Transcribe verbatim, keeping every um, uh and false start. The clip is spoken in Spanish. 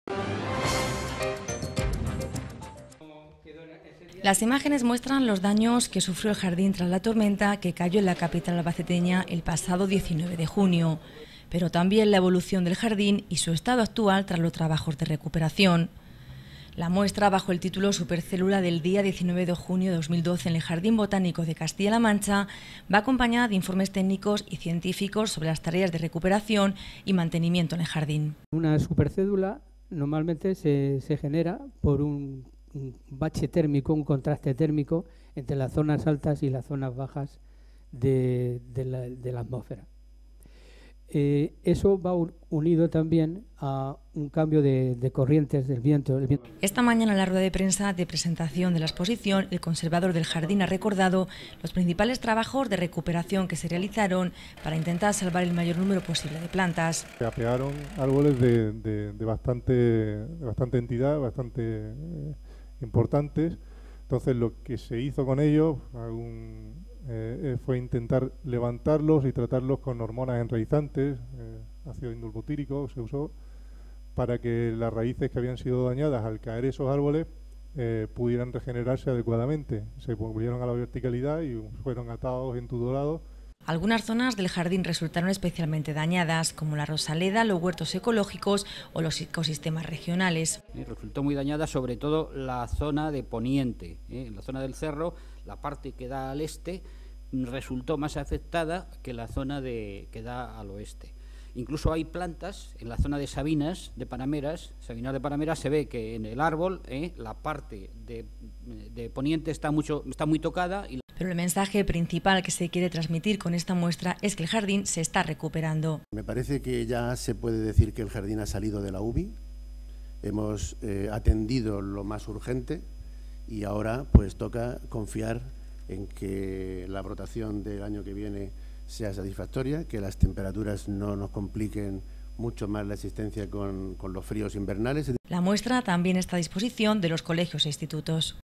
Las imágenes muestran los daños que sufrió el jardín tras la tormenta que cayó en la capital albaceteña el pasado diecinueve de junio, pero también la evolución del jardín y su estado actual tras los trabajos de recuperación. La muestra, bajo el título Supercélula del día diecinueve de junio de dos mil doce en el Jardín Botánico de Castilla-La Mancha, va acompañada de informes técnicos y científicos sobre las tareas de recuperación y mantenimiento en el jardín. Una supercédula normalmente se, se genera por un, un bache térmico, un contraste térmico entre las zonas altas y las zonas bajas de, de, la, de la atmósfera. Eh, eso va unido también a un cambio de, de corrientes del viento, el viento. Esta mañana en la rueda de prensa de presentación de la exposición, el conservador del jardín ha recordado los principales trabajos de recuperación que se realizaron para intentar salvar el mayor número posible de plantas. Se apearon árboles de, de, de, bastante, de bastante entidad, bastante eh, importantes. Entonces lo que se hizo con ellos algún, eh, fue intentar levantarlos y tratarlos con hormonas enraizantes, eh, ácido indolbutírico se usó, para que las raíces que habían sido dañadas al caer esos árboles eh, pudieran regenerarse adecuadamente. Se volvieron a la verticalidad y fueron atados, entudolados. Algunas zonas del jardín resultaron especialmente dañadas, como la rosaleda, los huertos ecológicos o los ecosistemas regionales. Eh, resultó muy dañada sobre todo la zona de poniente, eh, en la zona del cerro, la parte que da al este resultó más afectada que la zona de, que da al oeste. Incluso hay plantas en la zona de Sabinas, de Panameras, Sabinas de Panameras, se ve que en el árbol eh, la parte de, de poniente está, mucho, está muy tocada. Y Pero el mensaje principal que se quiere transmitir con esta muestra es que el jardín se está recuperando. Me parece que ya se puede decir que el jardín ha salido de la U B I, hemos eh, atendido lo más urgente y ahora pues toca confiar en que la brotación del año que viene sea satisfactoria, que las temperaturas no nos compliquen mucho más la existencia con, con los fríos invernales. La muestra también está a disposición de los colegios e institutos.